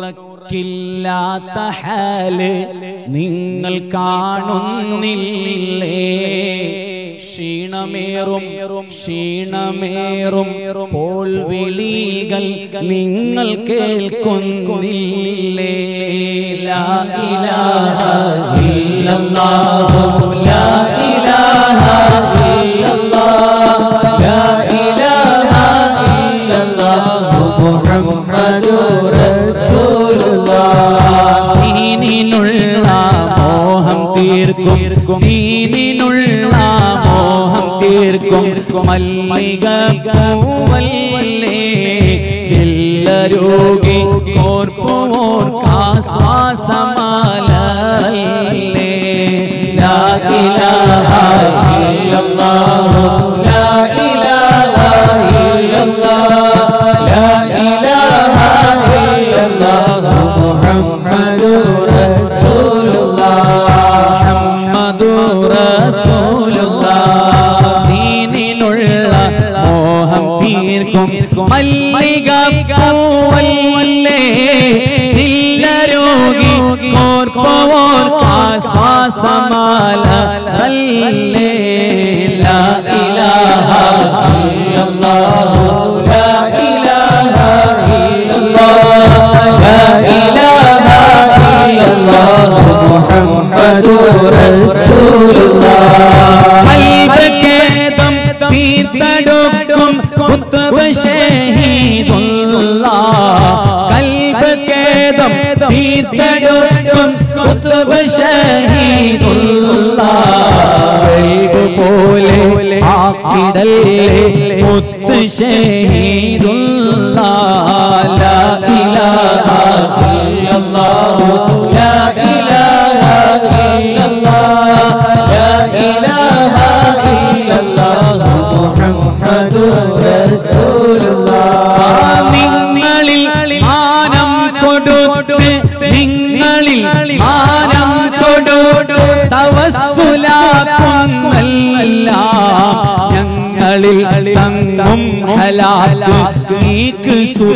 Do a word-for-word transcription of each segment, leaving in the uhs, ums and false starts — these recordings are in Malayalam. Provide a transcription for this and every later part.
ഉറക്കില്ലാത്ത ഹാല് നിങ്ങൾ കാണുന്നില്ലേ ക്ഷീണമേറും ക്ഷീണമേറും പോൽ വിളികൾ നിങ്ങൾ കേൾക്കുന്നില്ലേ ലാ ഇലാഹ ഇല്ലല്ലാഹു ലാ ഇലാഹ ഇല്ലല്ലാഹ് ലാ ഇലാഹ ഇല്ലല്ലാഹു മുഹമ്മദുർ റസൂലുള്ളാഹ് ദീനിനുള്ള മോഹം തീർക്കും ദീനിനുള്ള മോഹം തീർക്കും മല്ലിക പൂവല്ലേ എല്ലാരോഗി ഓർപ്പുവോർക്കാശ്വാസമാലല്ലേ ലാ ഇലാഹ ഇല്ലല്ലാഹു ലാ ഇലാഹ ഇല്ലല്ലാഹ് ലാ ഇലാഹ ഇല്ലല്ലാഹു മുഹമ്മദുർ റസൂലുള്ളാഹ് മുഹമ്മദുർ റസൂലുള്ളാഹ് ദീനിനുള്ള മോഹം തീർക്കും മല്ലിക പൂവല്ലേ രോഗി ഓർപ്പുവോർക്കാശ്വാസമാല അല്ലേ ലാ ഇലാഹ ഇല്ലല്ലാഹു ലാ ഇലാഹ ഇല്ലല്ലാഹ് ലാ ഇലാഹ ഇല്ലല്ലാഹു മുഹമ്മദുർ റസൂലുള്ളാഹ് ഖൽബഖേദം തീർത്തടുക്കും ഖുത്ബ് ഷഹീദുല്ലാഹ് ഖൽബഖേദം തീർത്തടുക്കും ഖുത്ബ് ഷഹീദുല്ലാഹ് പോലെ ആക്കിടല്ലേ മുത്ത് ഷഹീദുല്ലാഹ് ലാ ഇലാഹ ഇല്ലല്ലാഹു ലാ ഇലാഹ ഇല്ലല്ലാഹ് ലാ ഇലാഹ ഇല്ലല്ലാഹു മുഹമ്മദുർ റസൂലുള്ളാഹ് നിങ്ങളിൽ മാനം കൊടുത്ത് നിങ്ങളിൽ മാനം കൊടുത്ത് തവസ്സുലാക്കുന്നെല്ലാം ഞങ്ങളിൽ തങ്ങും ഹലാക്ക് നീക്ക്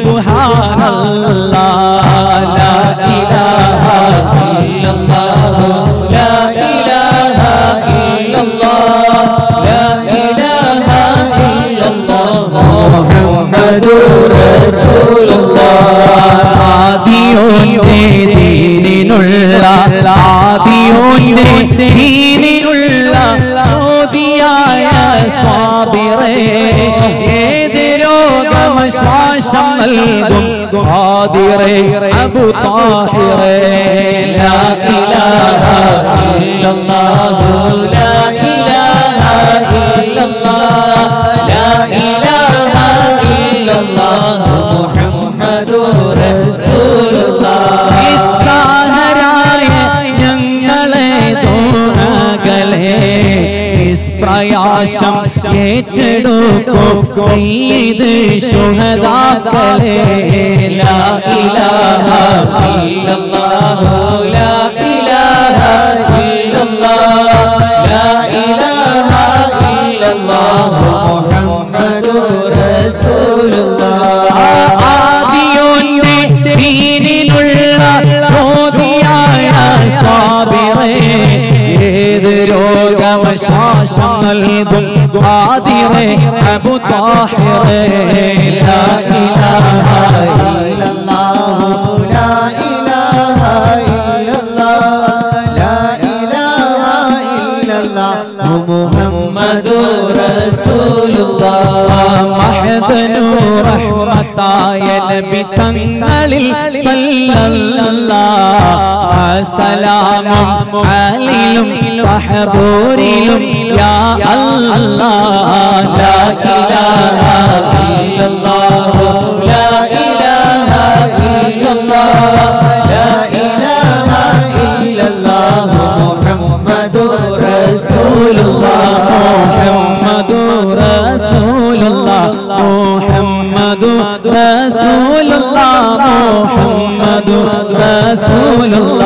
സുബ്ഹാനല്ലാഹ് ലാ ഇലാഹ ഇല്ലല്ലാഹു ലാ ഇലാഹ ഇല്ലല്ലാഹ് ലാ ഇലാഹ ഇല്ലല്ലാഹു മുഹമ്മദുർ റസൂലുള്ളാഹ് ആദിയോന്റെ ദീനിനുള്ള ആദിയോന്റെ ദീനിനുള്ള ഓദിയായ സ്വാബിറേ ഏത് രോഗം ശ്വാസം നൽകും ഖാദിറേ അബു താഹിറേ ലാ ഇലാഹ ഇല്ലല്ലാഹു ലാ ഇലാഹ ഇല്ലല്ലാഹ് ലാ ഇലാഹ ഇല്ലല്ലാഹു മുഹമ്മദുർ റസൂലുള്ളാഹ് നിസ്സഹായരായ ഞങ്ങളെ ദുആകളെ നിസ്പ്രയാസം ഏറ്റെടുക്കും സയ്യിദ് ശുഹദാക്കളെ ലാ ഇലാഹ ഇല്ലല്ലാഹു ലാ ഇലാഹ ഇല്ലല്ലാഹ് ലാ ഇലാഹ ഇല്ലല്ലാഹു മുഹമ്മദുർ റസൂലുള്ളാഹ് ആദിയോന്റെ ദീനിലുള്ള ജ്യോതിയായ സ്വാബിറേ ഏത് രോഗം ശ്വാസം നൽകും ഖാദിറേ അബു താഹിറേ ലാ ഇലാഹ ഇല്ലല്ലാഹു ലാ ഇലാഹ ഇല്ലല്ലാഹ് ലാ ഇലാഹ ഇല്ലല്ലാഹു മുഹമ്മദുർ റസൂലുള്ളാഹ് മഹദനു റഹ്മത്തായ നബി തങ്ങളിൽ സല്ലല്ലാഹു സലാമും അലിലും സഹബൂരിലും യാ അല്ലാഹ് ലാ ഇലാഹ ഇല്ലല്ലാഹു ലാ ഇലാഹ ഇല്ലല്ലാഹ് ലാ ഇലാഹ ഇല്ലല്ലാഹു മുഹമ്മദുർ റസൂലുള്ളാഹ് മുഹമ്മദുർ റസൂലുള്ളാഹ് മുഹമ്മദുർ റസൂലുള്ളാഹ് മുഹമ്മദുർ റസൂലുള്ളാഹ്